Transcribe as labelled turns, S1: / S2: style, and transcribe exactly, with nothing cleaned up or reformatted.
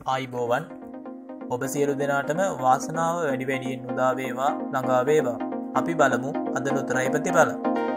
S1: ආයිබෝවන් ඔබ සියලු දෙනාටම වාසනාව වැඩි වැඩියෙන් උදා වේවා ළඟා වේවා. අපි බලමු අද ලොතරැයි ප්‍රතිඵල.